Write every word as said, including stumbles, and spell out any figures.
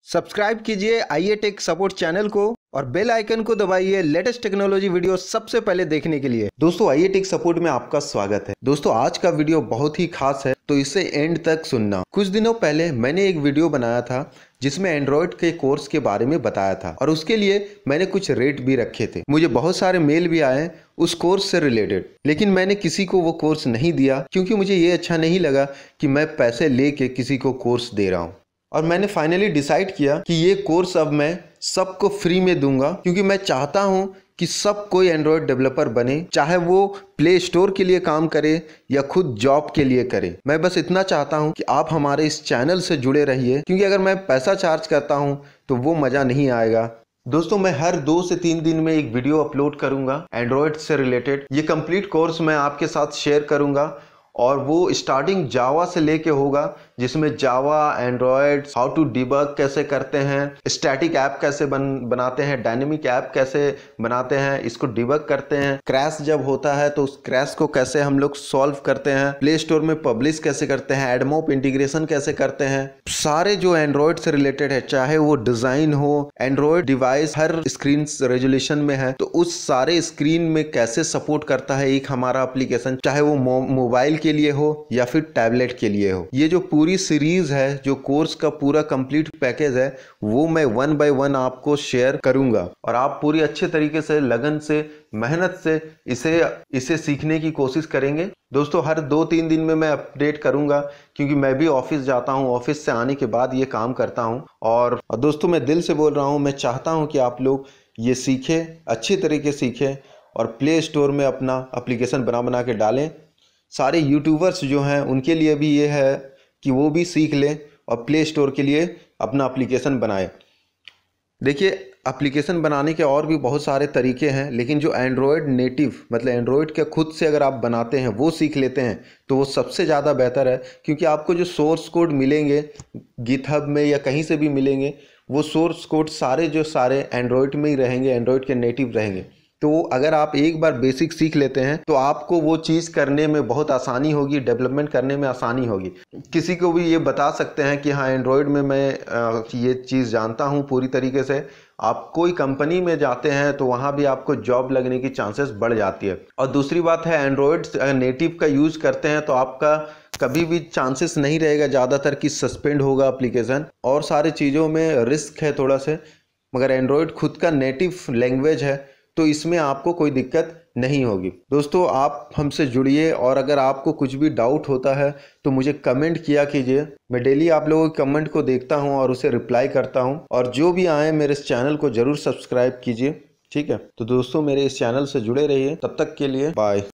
Subscribe कीजिए आईए tech support channel को और बेल आइकन को दबाइए लेटेस्ट टेक्नोलॉजी वीडियो सबसे पहले देखने के लिए। दोस्तों आईए टेक सपोर्ट में आपका स्वागत है। दोस्तों आज का वीडियो बहुत ही खास है, तो इसे एंड तक सुनना। कुछ दिनों पहले मैंने एक वीडियो बनाया था जिसमें एंड्रॉयड के कोर्स के बारे में बताया था और उसके लिए मैंने कुछ रेट भी रखे थे। मुझे बहुत सारे मेल भी आए उस कोर्स से रिलेटेड, लेकिन मैंने किसी को वो कोर्स नहीं दिया क्योंकि मुझे ये अच्छा नहीं लगा कि मैं पैसे लेके किसी को कोर्स दे रहा हूँ। और मैंने फाइनली डिसाइड किया कि ये कोर्स अब मैं सबको फ्री में दूंगा, क्योंकि मैं चाहता हूं कि सब कोई एंड्रॉयड डेवलपर बने, चाहे वो प्ले स्टोर के लिए काम करे या खुद जॉब के लिए करे। मैं बस इतना चाहता हूं कि आप हमारे इस चैनल से जुड़े रहिए, क्योंकि अगर मैं पैसा चार्ज करता हूं तो वो मज़ा नहीं आएगा। दोस्तों मैं हर दो से तीन दिन में एक वीडियो अपलोड करूंगा एंड्रॉयड से रिलेटेड। ये कंप्लीट कोर्स मैं आपके साथ शेयर करूंगा और वो स्टार्टिंग जावा से लेके होगा, जिसमें Java, Android, how to debug कैसे करते हैं, स्टैटिक ऐप कैसे बन बनाते हैं, डायनेमिक ऐप कैसे बनाते हैं, इसको डिबग करते हैं, क्रैश जब होता है तो उस क्रैश को कैसे हम लोग सॉल्व करते हैं, प्ले स्टोर में पब्लिश कैसे करते हैं, एडमोप इंटीग्रेशन कैसे करते हैं। सारे जो एंड्रॉयड से रिलेटेड है, चाहे वो डिजाइन हो, एंड्रॉयड डिवाइस हर स्क्रीन रेजोल्यूशन में है तो उस सारे स्क्रीन में कैसे सपोर्ट करता है एक हमारा एप्लीकेशन, चाहे वो मोबाइल के लिए हो या फिर टैबलेट के लिए हो। ये जो पूरी सीरीज है, जो कोर्स का पूरा कंप्लीट पैकेज है, वो मैं वन बाय वन आपको शेयर करूंगा और आप पूरी अच्छे तरीके से, लगन से, मेहनत से इसे इसे सीखने की कोशिश करेंगे। दोस्तों हर दो तीन दिन में मैं अपडेट करूंगा, क्योंकि मैं भी ऑफिस जाता हूं, ऑफिस से आने के बाद ये काम करता हूं। और दोस्तों मैं दिल से बोल रहा हूं, मैं चाहता हूं कि आप लोग ये सीखें, अच्छी तरीके से सीखें और प्ले स्टोर में अपना एप्लीकेशन बना बना के डालें। सारे यूट्यूबर्स जो हैं उनके लिए भी ये है कि वो भी सीख लें और प्ले स्टोर के लिए अपना एप्लीकेशन बनाएं। देखिए एप्लीकेशन बनाने के और भी बहुत सारे तरीके हैं, लेकिन जो एंड्रॉयड नेटिव मतलब एंड्रॉयड के खुद से अगर आप बनाते हैं, वो सीख लेते हैं तो वो सबसे ज़्यादा बेहतर है। क्योंकि आपको जो सोर्स कोड मिलेंगे गिटहब में या कहीं से भी मिलेंगे, वो सोर्स कोड सारे जो सारे एंड्रॉयड में ही रहेंगे, एंड्रॉयड के नेटिव रहेंगे। तो अगर आप एक बार बेसिक सीख लेते हैं तो आपको वो चीज़ करने में बहुत आसानी होगी, डेवलपमेंट करने में आसानी होगी। किसी को भी ये बता सकते हैं कि हाँ एंड्रॉयड में मैं ये चीज़ जानता हूँ पूरी तरीके से। आप कोई कंपनी में जाते हैं तो वहाँ भी आपको जॉब लगने की चांसेस बढ़ जाती है। और दूसरी बात है, एंड्रॉयड नेटिव का यूज़ करते हैं तो आपका कभी भी चांसेस नहीं रहेगा ज़्यादातर कि सस्पेंड होगा एप्लीकेशन, और सारी चीज़ों में रिस्क है थोड़ा से। मगर एंड्रॉयड खुद का नेटिव लैंग्वेज है तो इसमें आपको कोई दिक्कत नहीं होगी। दोस्तों आप हमसे जुड़िए और अगर आपको कुछ भी डाउट होता है तो मुझे कमेंट किया कीजिए। मैं डेली आप लोगों के कमेंट को देखता हूं और उसे रिप्लाई करता हूं। और जो भी आए मेरे इस चैनल को ज़रूर सब्सक्राइब कीजिए, ठीक है। तो दोस्तों मेरे इस चैनल से जुड़े रहिए, तब तक के लिए बाय।